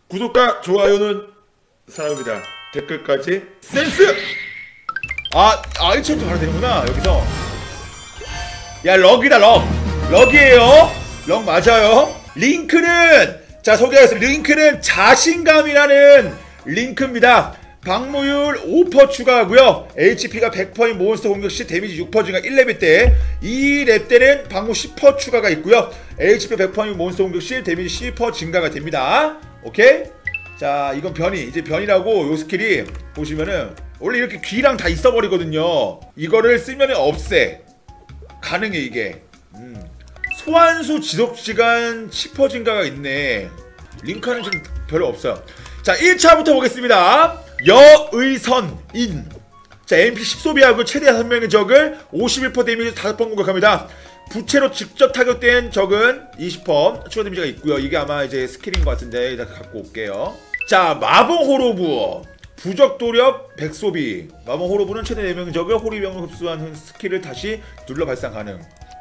구독과 좋아요는 사랑입니다. 댓글까지 센스! 1차부터 바로 되는구나. 여기서 야 럭이다. 럭이에요. 럭 맞아요. 링크는 자 소개하겠습니다. 링크는 자신감이라는 링크입니다. 방무율 5% 추가하고요. HP가 100% 몬스터 공격 시 데미지 6% 증가 1레벨 때 2렙 때는 방무 10% 추가가 있고요. HP 100% 몬스터 공격 시 데미지 10% 증가가 됩니다. 오케이? 자 이건 변이. 이제 변이라고 요 스킬이 보시면은 원래 이렇게 귀랑 다 있어버리거든요. 이거를 쓰면 없애. 가능해 이게. 소환수 지속시간 10% 증가가 있네. 링크는 지금 별로 없어요. 자 1차부터 보겠습니다. 여의선인. 자 MP 10 소비하고 최대 5명의 적을 51% 데미지 5번 공격합니다. 부채로 직접 타격된 적은 20% 추가 데미지가 있고요. 이게 아마 이제 스킬인 것 같은데 일단 갖고 올게요. 자 마봉 호로브 부적 도력 100 소비. 마봉 호로브는 최대 4명의 적을 호리병을 흡수한 스킬을 다시 눌러 발상 가능.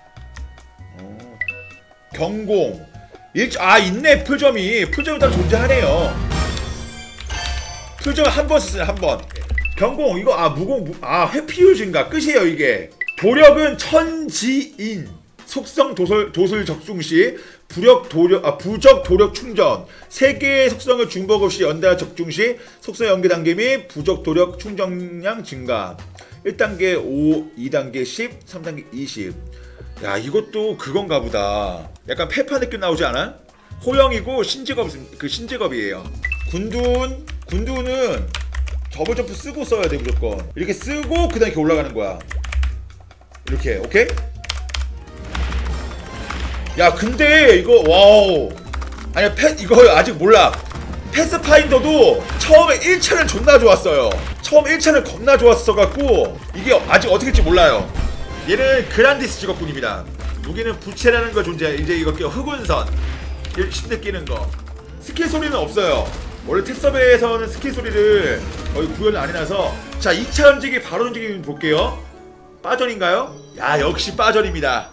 경공 있네. 풀점이 다 존재하네요. 풀점 한 번 썼어요. 한 번. 경공 이거 무공 회피율 증가 끝이에요. 이게 도력은 천지인 속성 도술 적중 시 부적 도력 충전 3개의 속성을 중복 없이 연달아 적중 시 속성 연계 단계 및 부적 도력 충전량 증가 1단계 5, 2단계 10, 3단계 20. 야 이것도 그건가 보다. 약간 페파 느낌 나오지 않아? 호영이고 신직업이에요. 군두는 더블 점프 쓰고 써야 돼. 무조건 이렇게 쓰고 그 다음에 이렇게 올라가는 거야. 이렇게. 오케이? 야 근데 이거 와우. 아니야 이거 아직 몰라. 패스파인더도 처음에 1차는 존나 좋았어요. 처음 1차는 겁나 좋았어갖고 이게 아직 어떻게 될지 몰라요. 얘는 그란디스 직업군입니다. 무기는 부채라는 거 존재해. 이제 이거 흑운선 신대 끼는 거. 스킬 소리는 없어요. 원래 텍서베에서는 스킬 소리를 거의 구현을 안 해놔서. 자 2차 움직이 바로 움직임 볼게요. 빠전인가요? 야 역시 빠전입니다.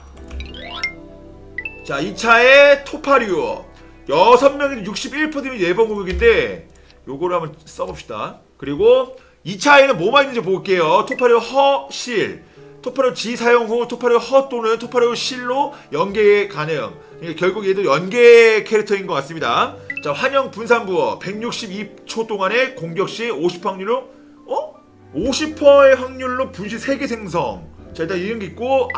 자 2차에 토파류 6명이 61%면 4번 공격인데 요거를 한번 써봅시다. 그리고 2차에는 뭐만 있는지 볼게요. 토파류 허실 토파류 지 사용 후 토파류 허 또는 토파류 실로 연계 가능. 그러니까 결국 얘도 연계 캐릭터인 것 같습니다. 자 환영 분산부어 162초 동안의 공격 시 50% 확률로 50%의 확률로 분신 3개 생성. 자 일단 이런 게 있고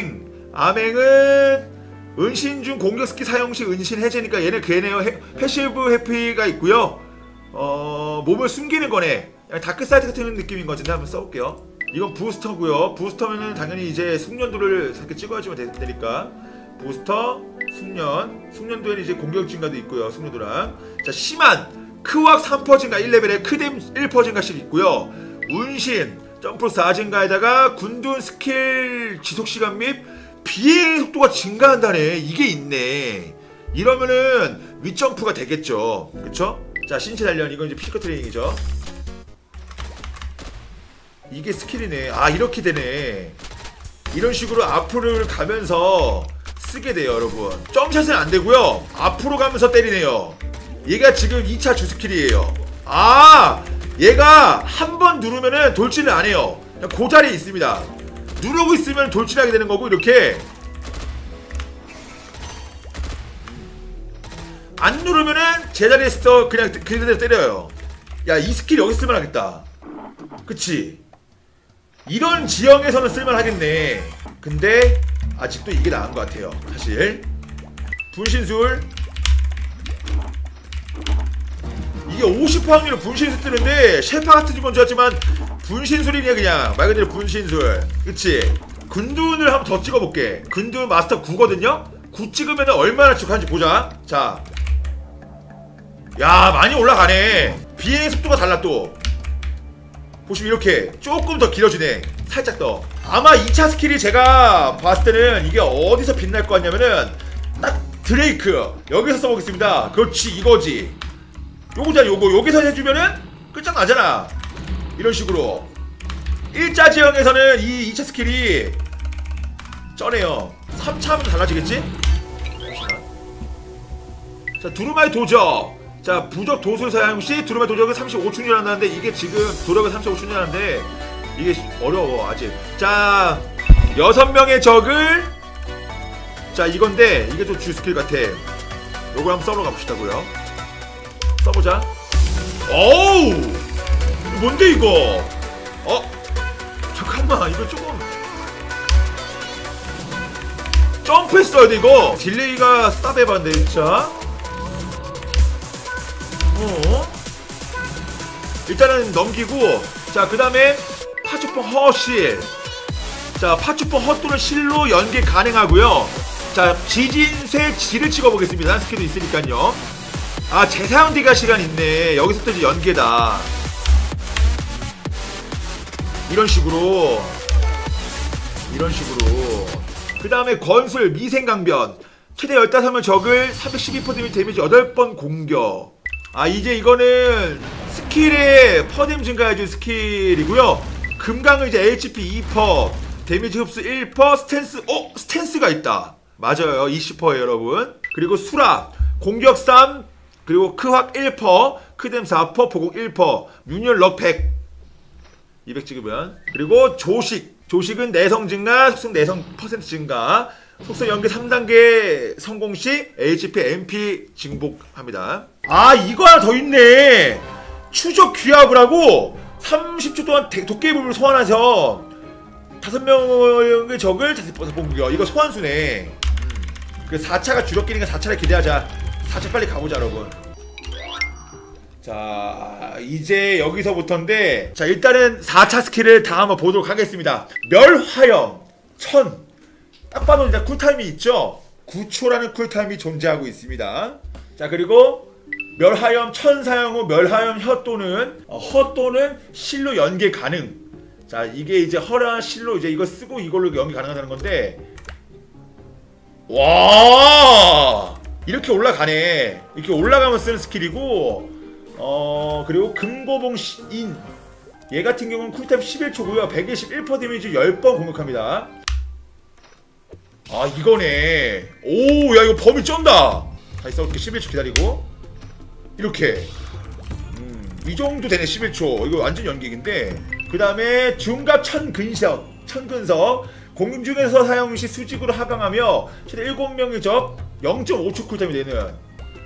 암행은 은신 중 공격 스킬 사용 시 은신 해제니까 얘는 걔네요. 패시브 회피가 있고요. 몸을 숨기는 거네. 다크사이드 같은 느낌인 것 같은데 한번 써볼게요. 이건 부스터고요. 부스터면은 당연히 이제 숙련도를 이렇게 찍어야지만 되니까 부스터, 숙련도에는 이제 공격 증가도 있고요. 숙련도랑 자 심한 크왁 3% 증가 1레벨에 크뎀 1% 증가씩 있고요. 운신 점프 4 증가에다가 군둔 스킬 지속시간 및 비행 속도가 증가한다네. 이게 있네. 이러면은 윗점프가 되겠죠. 그쵸? 자 신체 단련 이건 이제 피지컬 트레이닝이죠. 이게 스킬이네. 이렇게 되네. 이런 식으로 앞으로 가면서 쓰게 돼요 여러분. 점샷은 안 되고요. 앞으로 가면서 때리네요. 얘가 지금 2차 주 스킬이에요. 얘가 한 번 누르면은 돌진을 안 해요. 그냥 그 자리에 있습니다. 누르고 있으면 돌진하게 되는 거고 이렇게 안 누르면은 제자리에서 그냥 그대로 때려요. 야 이 스킬 여기 쓰면 하겠다. 그치? 이런 지형에서는 쓸만하겠네. 근데 아직도 이게 나은 것 같아요 사실. 분신술 이게 50% 확률로 분신술 뜨는데 셰파 같은 건 좋았지만 분신술이냐 그냥 말 그대로 분신술. 그치? 근둔을 한번 더 찍어볼게. 근둔 마스터 9거든요? 9 찍으면 얼마나 축하한지 보자. 자 야 많이 올라가네. 비행 속도가 달라 또. 보시면 이렇게 조금 더 길어지네. 살짝 더. 아마 2차 스킬이 제가 봤을 때는 이게 어디서 빛날 것 같냐면은 딱 드레이크 여기서 써보겠습니다. 그렇지 이거지. 요거잖아 요거. 여기서 해주면은 끝장나잖아. 이런 식으로 1자 지형에서는 이 2차 스킬이 쩌네요. 3차 하면 달라지겠지? 자 두루마리 도적 자, 부적 도술 사용시 두루마리 도적은 35초 일어난다는데 이게 지금 도력은 35초 일어나는데 이게 어려워 아직. 자, 6명의 적을, 자 이건데 이게 좀 주 스킬 같아. 요걸 한번 써보러 가봅시다고요. 써보자. 어우, 뭔데 이거? 잠깐만, 이거 조금 점프했어야 돼 이거. 딜레이가 싸배반데 진짜. 일단은 넘기고, 자 그 다음에 파주뽕 허실. 자, 파주뽕 헛도는 실로 연계 가능하고요. 자, 지진쇠 지를 찍어보겠습니다. 스킬도 있으니까요. 아, 재사용 디가 시간 있네. 여기서부터 이제 연계다. 이런 식으로. 그 다음에 건술 미생강변. 최대 15명 적을 312% 데미지 8번 공격. 아, 이제 이거는 스킬의 퍼뎀 증가해준 스킬이고요. 금강은 이제 HP 2%, 데미지 흡수 1%, 스탠스, 스탠스가 있다. 맞아요, 20%예요 여러분. 그리고 수락, 공격 3, 그리고 크확 1%, 크뎀 4%, 보공 1%, 뮤니언 럭 100, 200 찍으면. 그리고 조식은 내성 증가, 속성 내성 퍼센트 증가, 속성 연계 3단계 성공 시 HP, MP 증복합니다. 아, 이거 하나 더 있네. 추적 귀합을 하고 30초 동안 도깨비 불을 소환해서 5명의 적을 5번 공격. 이거 소환수네. 그 4차가 주력끼리니까 4차를 기대하자. 4차 빨리 가보자 여러분. 자, 이제 여기서부터인데, 자 일단은 4차 스킬을 다 한번 보도록 하겠습니다. 멸화염 1000. 딱 봐도 일단 쿨타임이 있죠. 9초라는 쿨타임이 존재하고 있습니다. 자, 그리고 멸화염 1000 사용 후 멸화염 헛도는 실로 연계 가능. 자, 이게 이제 허라 실로 이제 이거 쓰고 이걸로 연계 가능하다는 건데, 와, 이렇게 올라가네. 이렇게 올라가면 쓰는 스킬이고, 그리고 금고봉 인, 얘 같은 경우는 쿨타임 11초고요 121% 데미지 10번 공격합니다. 아, 이거네. 오, 야 이거 범위 쩐다. 다시 싸울게. 11초 기다리고 이렇게 이 정도 되네. 11초. 이거 완전 연기인데. 그 다음에 중갑 천근석 공중 중에서 사용 시 수직으로 하강하며 최대 7명의 적 0.5초 쿨타임이 되는.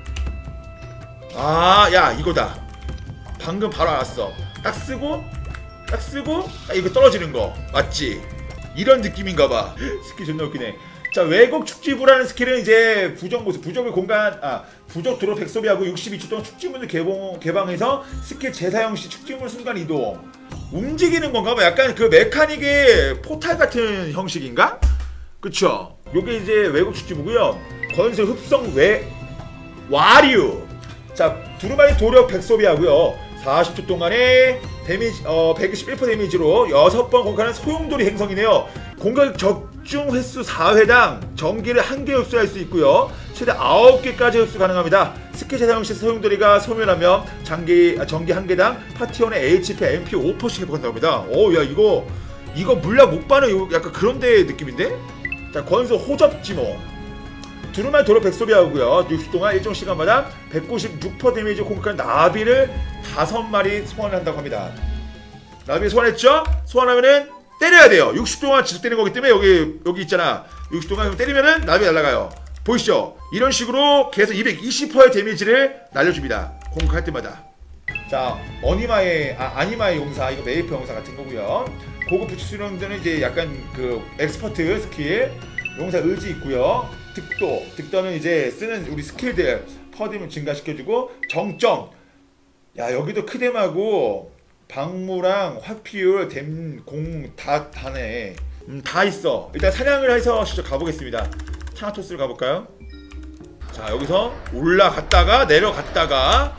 아, 야 이거다. 방금 바로 알았어. 딱 쓰고 딱 이거 떨어지는 거 맞지? 이런 느낌인가봐. 스킬 존나 웃기네. 자, 왜곡 축지부라는 스킬은 이제 부적 모습, 부적 도로 백소비하고 62초 동안 축지문을 개방해서 스킬 재사용 시 축지문 순간 이동. 움직이는 건가봐. 약간 그 메카닉의 포탈 같은 형식인가? 그쵸? 요게 이제 왜곡 축지부고요. 건설 흡성 와류. 자, 두루마리 도력 백소비하고요 40초 동안에 데미지 121% 데미지로 6번 공격하는 소용돌이 행성이네요. 공격 적중 횟수 4회당 전기를 1개 흡수할 수 있고요. 최대 9개까지 흡수 가능합니다. 스킬 재사용 시 소용돌이가 소멸하면 전기 1개당 파티원의 HP, MP 5%씩 회복한다고 합니다. 오, 야 이거 물약 못 받는 약간 그런 데 느낌인데? 자, 권수 호접지모. 두루마리 도로 백소비하고요 60 동안 일정 시간마다 196% 데미지 공격하는 나비를 5마리 소환한다고 합니다. 나비 소환했죠? 소환하면은 때려야 돼요. 60 동안 지속 때리는 거기 때문에 여기 있잖아. 60 동안 때리면은 나비 날아가요. 보이시죠? 이런 식으로 계속 220%의 데미지를 날려줍니다. 공격할 때마다. 자, 아니마의 용사, 이거 메이플 용사 같은 거고요. 고급 부츠 수령자는 이제 약간 그 엑스퍼트 스킬, 용사 의지 있고요. 득도는 이제 쓰는 우리 스킬들 퍼뎀을 증가시켜주고, 정점. 야, 여기도 크뎀하고 방무랑 화피율, 댐공 다네. 다 있어. 일단 사냥을 해서 직접 가보겠습니다. 차나토스를 가볼까요? 자, 여기서 올라갔다가 내려갔다가,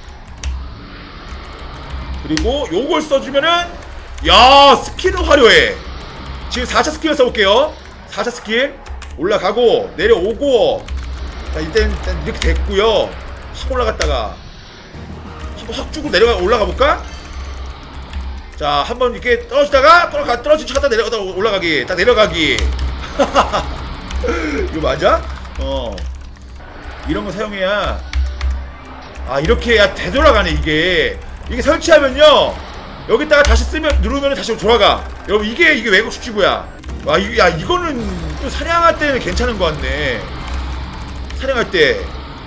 그리고 요걸 써주면은, 야, 스킬은 화려해. 지금 4차 스킬을 써볼게요. 4차 스킬 올라가고 내려오고. 자, 일단 이렇게 됐고요. 확 올라갔다가 한번 확 주고 올라가볼까? 자, 한번 이렇게 떨어지다가 떨어진 척 하다 내려가다 올라가기. 딱 내려가기. 이거 맞아? 이런 거 사용해야 아 이렇게 야 되돌아가네 이게 설치하면요 여기다가 다시 쓰면 누르면 다시 돌아가. 여러분 이게 외국 축지구야. 와 야 이거는 또 사냥할 때는 괜찮은 것 같네. 사냥할 때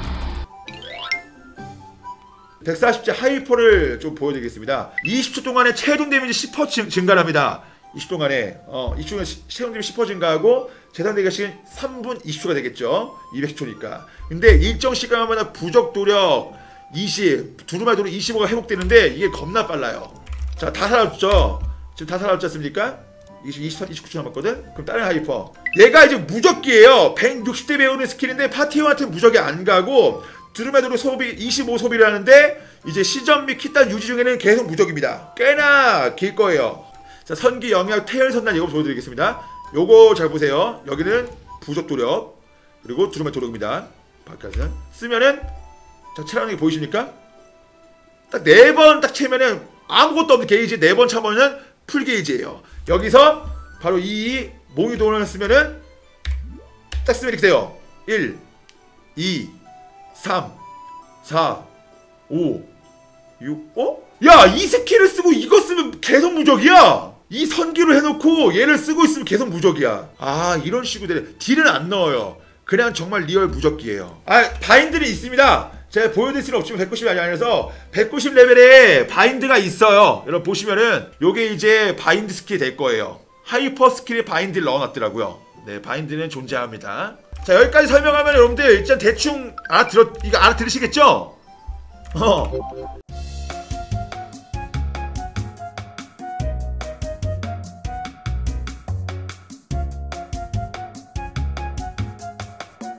140째 하이퍼를 좀 보여드리겠습니다. 20초 동안에 최종 데미지 10% 증가합니다. 20초 동안에 20초 동안에 최종 데미지 10% 증가하고 재산 대기 시간 3분 20초가 되겠죠. 210초니까. 근데 일정 시간마다 부적 도력 20, 두루마리 도력 25가 회복되는데 이게 겁나 빨라요. 자, 다 살아났죠? 지금 다 살아났지 않습니까? 29초 남았거든? 그럼 다른 하이퍼. 얘가 이제 무적기예요. 160대 배우는 스킬인데 파티원한테 무적이 안 가고 두루마리 도력 소비 25 소비를 하는데 이제 시전 및 키단 유지 중에는 계속 무적입니다. 꽤나 길 거예요. 자, 선기 영역 태열 선단 이거 보여드리겠습니다. 요거 잘 보세요. 여기는 부적 도력 그리고 두루마리 도력입니다. 바깥은 쓰면은 자, 채라는 게 보이십니까? 딱 4번 딱 채면은 아무것도 없는 게이지 4번 차면은 풀 게이지예요. 여기서 바로 이 몽유도원을 쓰면은 딱 쓰면 이렇게 돼요. 1, 2, 3, 4, 5, 6, 야! 이 스킬을 쓰고 이거 쓰면 계속 무적이야! 이 선기로 해놓고 얘를 쓰고 있으면 계속 무적이야. 아 이런 식으로 딜은 안 넣어요. 그냥 정말 리얼 무적기예요. 아 바인드는 있습니다. 제가 보여드릴 수는 없지만 190이 아니라서 190레벨에 바인드가 있어요. 여러분 보시면은 요게 이제 바인드 스킬이 될 거예요. 하이퍼 스킬에 바인드를 넣어놨더라고요. 네 바인드는 존재합니다. 자 여기까지 설명하면 여러분들 일단 대충 이거 알아들으시겠죠?